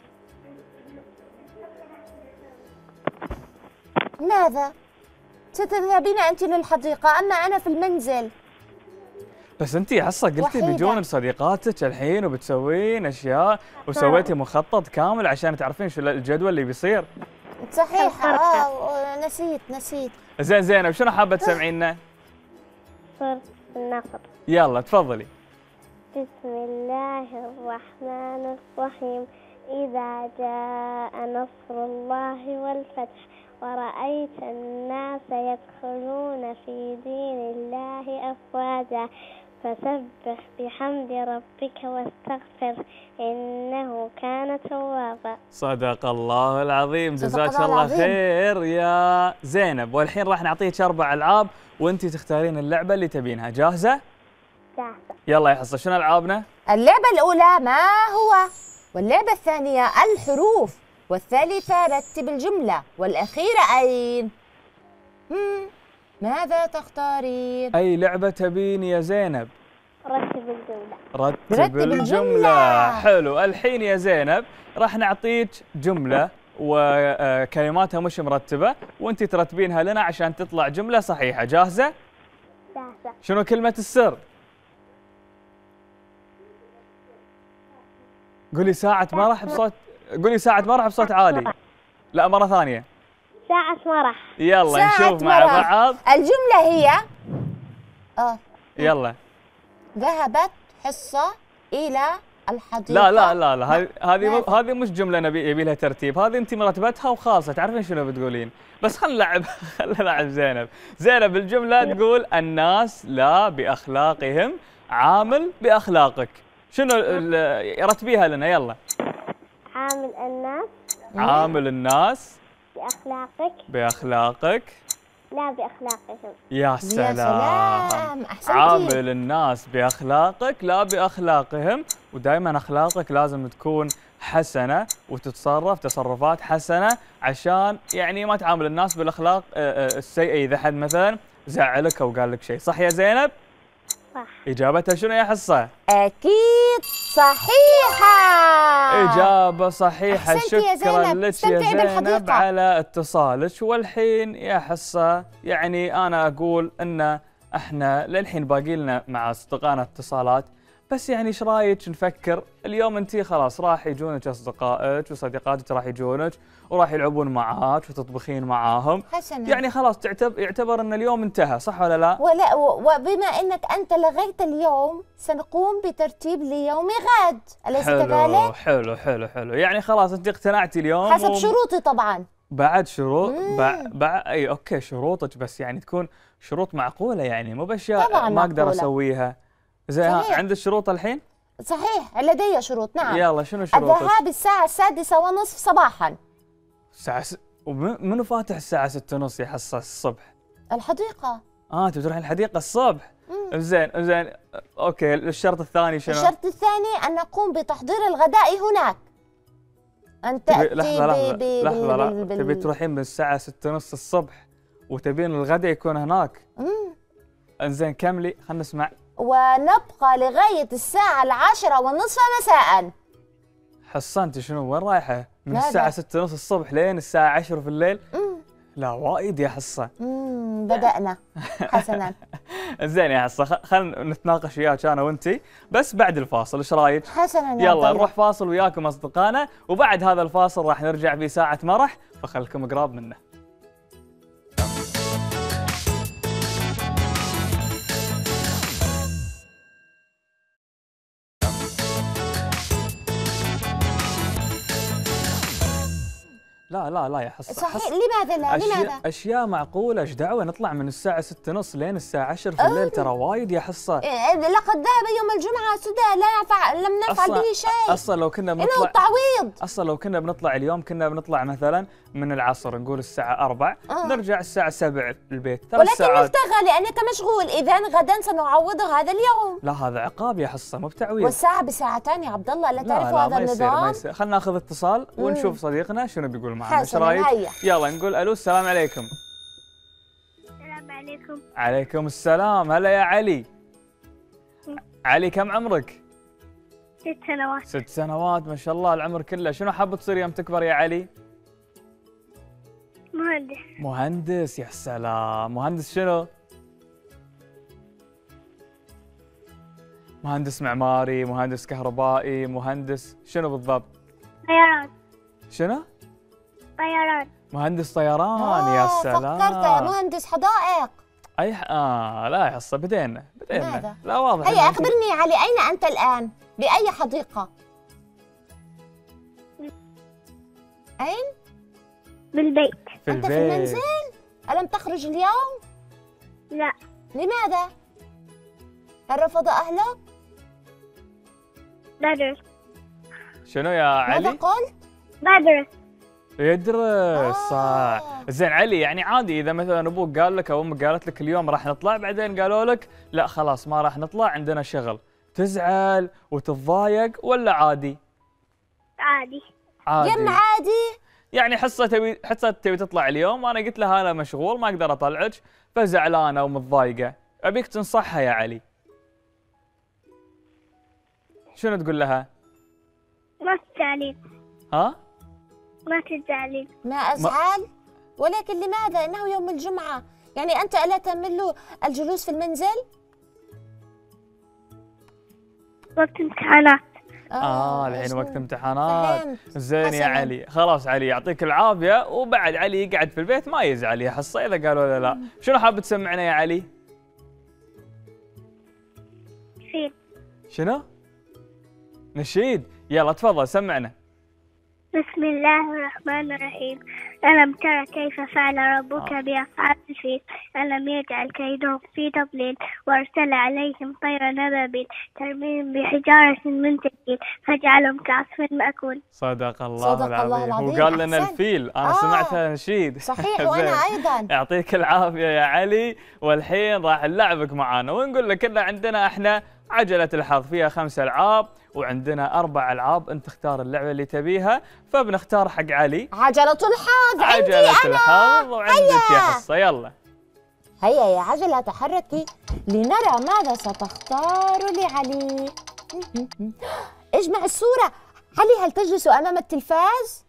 ماذا؟ ستذهبين أنت للحديقة أما أنا في المنزل. بس انت يا حصة قلتي بيجون لصديقاتك الحين وبتسوين اشياء وسويتي مخطط كامل عشان تعرفين شو الجدول اللي بيصير. صحيح. نسيت. زين زينب، شنو حابة تسمعينا؟ سورة النصر. يلا تفضلي. بسم الله الرحمن الرحيم. إذا جاء نصر الله والفتح ورأيت الناس يدخلون في دين الله أفواجا فسبح بحمد ربك واستغفر إنه كان توابا. صدق الله العظيم. جزاك الله خير يا زينب. والحين راح نعطيك 4 ألعاب وانت تختارين اللعبة اللي تبينها. جاهزة؟ جاهزة. يلا يا حصة، شنو ألعابنا؟ اللعبة الأولى ما هو، واللعبة الثانية الحروف، والثالثة رتب الجملة، والأخيرة أين؟ ماذا تختارين؟ أي لعبة تبين يا زينب؟ رتب الجملة. رتب الجملة. حلو. الحين يا زينب راح نعطيك جملة وكلماتها مش مرتبة، وانت ترتبينها لنا عشان تطلع جملة صحيحة. جاهزة؟ جاهزة. شنو كلمة السر؟ قولي ساعة مرح بصوت، قولي ساعة مرح بصوت عالي. لا مرة ثانية. ساعة مرح. يلا ساعة نشوف مع مرح. بعض. الجملة هي يلا. ذهبت حصة إلى الحديقة. لا هذه مش جملة يبي لها ترتيب، هذه انت مرتبتها وخالصة، تعرفين شنو بتقولين. بس خلينا نلعب زينب. زينب الجملة تقول الناس لا بأخلاقهم عامل بأخلاقك. شنو رتبيها لنا يلا. عامل الناس بأخلاقك لا بأخلاقهم. يا سلام. أحسنتي. عامل الناس بأخلاقك لا بأخلاقهم، ودائما أخلاقك لازم تكون حسنة وتتصرف تصرفات حسنة، عشان يعني ما تعامل الناس بالأخلاق السيئة. إذا حد مثلا زعلك أو قال لك شيء. صح يا زينب؟ صح. إجابتها شنو يا حصة؟ أكيد صحيحة. إجابة صحيحة. أحسنتي يا شكرا زينب. لك يا استمتعي زينب بالحديقة. على اتصالك. والحين يا حصة يعني أنا أقول إن إحنا للحين باقي لنا مع أصدقائنا اتصالات، بس يعني إيش رايك نفكر اليوم أنتِ خلاص راح يجونك أصدقائك وصديقاتك راح يجونك وراح يلعبون معاك وتطبخين معاهم. حسنا. يعني خلاص يعتبر أن اليوم انتهى، صح ولا لا؟ وبما أنك أنت لغيت اليوم سنقوم بترتيب ليوم غد، أليس كذلك؟ حلو. يعني خلاص أنت اقتنعتي اليوم حسب شروطي طبعا. بعد شروط اي اوكي شروطك، بس يعني تكون شروط معقولة، يعني مو باشياء ما اقدر اسويها. زي عندك شروط الحين؟ صحيح لدي شروط. نعم. يلا شنو شروطك؟ الذهاب الساعة 6:30 صباحا. ومنو فاتح الساعة 6:30 يا حصة الصبح؟ الحديقة. تبي تروحين الحديقة الصبح؟ زين اوكي. الشرط الثاني شنو؟ الشرط الثاني أن نقوم بتحضير الغداء هناك. أن تأتي لحظة تبي تروحين من الساعة 6:30 الصبح وتبين الغداء يكون هناك؟ انزين كملي خلينا نسمع. ونبقى لغاية الساعة 10:30 مساء. حصة انت شنو وين رايحة؟ من الساعة 6:30 الصبح لين الساعة 10 في الليل؟ لا وايد يا حصة. بدأنا. حسنا. زين يا حصة خلينا نتناقش وياك انا وانتي بس بعد الفاصل، ايش رايك؟ حسنا. يلا نروح فاصل وياكم اصدقائنا، وبعد هذا الفاصل راح نرجع في ساعة مرح، فخلكم قراب منه. لا يا حصة. صحيح. لماذا لا؟ لماذا؟ أشياء معقولة. ايش دعوة نطلع من الساعة 6:30 لين الساعة 10 في الليل؟ ترى وايد يا حصة. لقد ذهب يوم الجمعة سدى، لم نفعل به شيء. أصلا لو كنا بنطلع إنه التعويض. أصلا لو كنا بنطلع اليوم كنا بنطلع مثلا من العصر، نقول الساعة 4 نرجع الساعة 7 البيت. 3 ولكن ساعات. نلتغى لأنك مشغول، إذا غدا سنعوضه هذا اليوم. لا هذا عقاب يا حصة مو بتعويض. والساعة بساعتان يا عبد الله، لا تعرف هذا ما النظام؟ يصير. خلينا ناخذ اتصال ونشوف صديقنا شنو بيقول معنا. ايش حسنا. رايك؟ يلا نقول الو. السلام عليكم. السلام عليكم. عليكم السلام. هلا يا علي. علي كم عمرك؟ 6 سنوات. 6 سنوات ما شاء الله العمر كله. شنو حاب تصير يوم تكبر يا علي؟ مهندس. يا سلام. مهندس شنو؟ مهندس معماري، مهندس كهربائي، مهندس شنو بالضبط؟ طيران. شنو؟ طيران. مهندس طيران. يا سلام. فكرت مهندس حدائق. لا يا حصة بدينا. ماذا؟ لا واضح. هيا أخبرني علي، أين أنت الآن؟ بأي حديقة؟ أين؟ بالبيت. أنت في المنزل؟ ألم تخرج اليوم؟ لا. لماذا؟ هل رفض أهلك؟ بدرس. شنو يا علي؟ ماذا قلت؟ بدرس. يدرس. صح. زين علي، يعني عادي اذا مثلا ابوك قال لك او امك قالت لك اليوم راح نطلع، بعدين قالوا لك لا خلاص ما راح نطلع عندنا شغل، تزعل وتتضايق ولا عادي؟ عادي. يم عادي. يعني حصة تبي تطلع اليوم، وانا قلت لها انا مشغول ما اقدر اطلعك، فزعلانه ومتضايقه، ابيك تنصحها يا علي. شنو تقول لها؟ ما تزعلين، ها؟ ما تزعلين. ما أزعل، ولكن لماذا؟ إنه يوم الجمعة، يعني أنت ألا تمل الجلوس في المنزل؟ وقت امتحانات. الحين وقت امتحانات. فهمت. زين يا حسناً. علي، خلاص علي يعطيك العافيه، وبعد علي يقعد في البيت ما يزعل يا حصه اذا قالوا له لا. شنو حاب تسمعنا يا علي؟ فين؟ شنو؟ نشيد، يلا تفضل سمعنا. بسم الله الرحمن الرحيم. ألم تر كيف فعل ربك بأصحاب الفيل؟ ألم يجعل كيدهم في تضليل وأرسل عليهم طيرا نبابيل ترميهم بحجارة من سجيل فجعلهم كعصف مأكول. صدق الله صدق الله العظيم. العظيم. وقال لنا أحسنت. الفيل، انا سمعتها نشيد. صحيح زين. وأنا أيضا. يعطيك العافيه يا علي، والحين راح نلعبك معانا ونقول لك ان عندنا احنا عجله الحظ فيها 5 ألعاب، وعندنا 4 ألعاب، انت اختار اللعبه اللي تبيها، فبنختار حق علي عجلة الحظ عندي عجله أنا. الحظ، وعندك يا حصه. يلا هيا يا عجلة تحركي لنرى ماذا ستختار لعلي. اجمع الصورة. علي، هل تجلس أمام التلفاز؟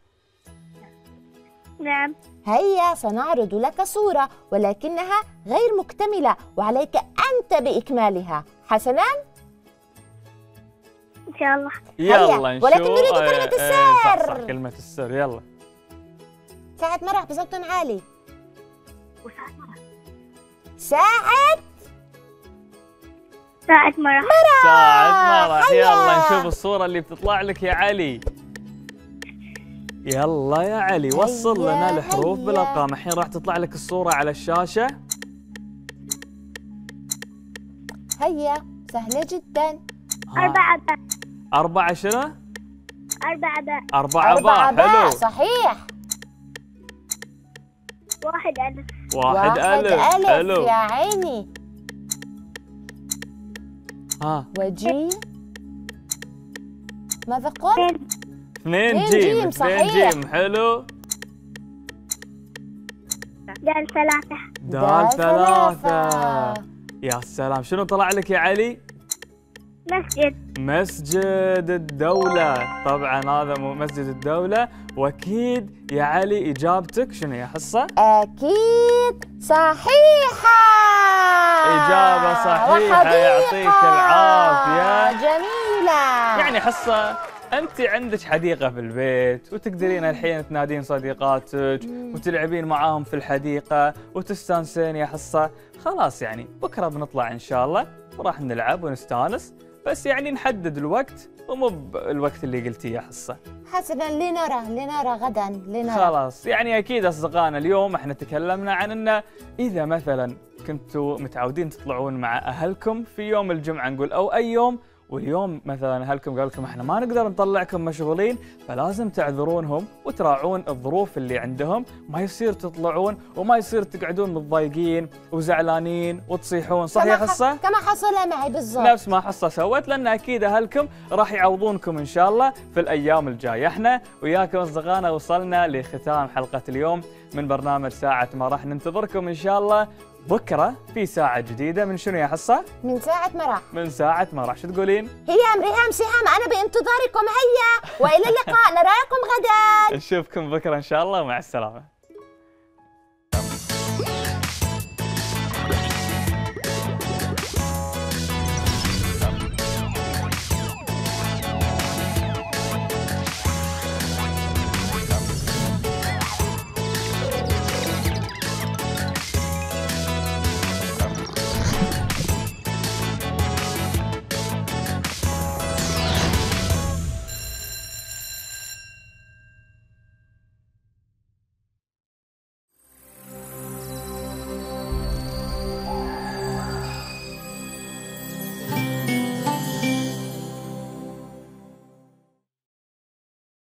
نعم. هيا سنعرض لك صورة ولكنها غير مكتملة، وعليك أنت بإكمالها. حسناً؟ إن شاء الله. يلا نشوف. ولكن نريد كلمة السر. صح كلمه السر. يلا ساعة مرح بصوت عالي. ساعة مرح. ساعة مرح. هيا. يلا نشوف الصورة اللي بتطلع لك يا علي. يلا يا علي وصل هيا، لنا الحروف هيا. بالأرقام. الحين راح تطلع لك الصورة على الشاشة. هيا سهلة جدا. 4 باء. 4 شنو؟ 4 باء. 4 4 باء. حلو. صحيح. 1 ألف. 1 ألف. حلو. يا عيني. ها وجيم. ماذا قلت؟ 2 جيم، جيم. 2 صحيح. جيم. حلو. دال 3. دال 3. يا سلام. شنو طلع لك يا علي؟ مسجد. مسجد الدولة. طبعا هذا مسجد الدولة. واكيد يا علي اجابتك شنو يا حصة؟ أكيد صحيحة. إجابة صحيحة. يعطيك العافية. جميلة. يعني حصة أنت عندك حديقة في البيت، وتقدرين الحين تنادين صديقاتك وتلعبين معاهم في الحديقة وتستانسين يا حصة. خلاص يعني بكرة بنطلع إن شاء الله وراح نلعب ونستانس، بس يعني نحدد الوقت ومو بالوقت اللي قلتيه يا حصة. حسنا، لنرى غدا. لنرى. خلاص يعني أكيد أصدقائنا اليوم احنا تكلمنا عن أنه إذا مثلا كنتوا متعودين تطلعون مع أهلكم في يوم الجمعة نقول أو أي يوم، واليوم مثلا اهلكم قالوا لكم احنا ما نقدر نطلعكم مشغولين، فلازم تعذرونهم وتراعون الظروف اللي عندهم، ما يصير تطلعون وما يصير تقعدون متضايقين وزعلانين وتصيحون. صح يا حصة؟ كما حصل معي بالضبط. نفس ما حصة سوت، لان اكيد اهلكم راح يعوضونكم ان شاء الله في الايام الجايه. احنا وياكم اصدقائنا وصلنا لختام حلقة اليوم من برنامج ساعة مرح. ننتظركم ان شاء الله بكرة في ساعة جديدة من شنو يا حصة؟ من ساعة مرح. من ساعة مرح. شو تقولين؟ هيام، ريهام، سهام، أنا بانتظاركم. هيا وإلى اللقاء. نراكم غدا. نشوفكم بكرة إن شاء الله، مع السلامة.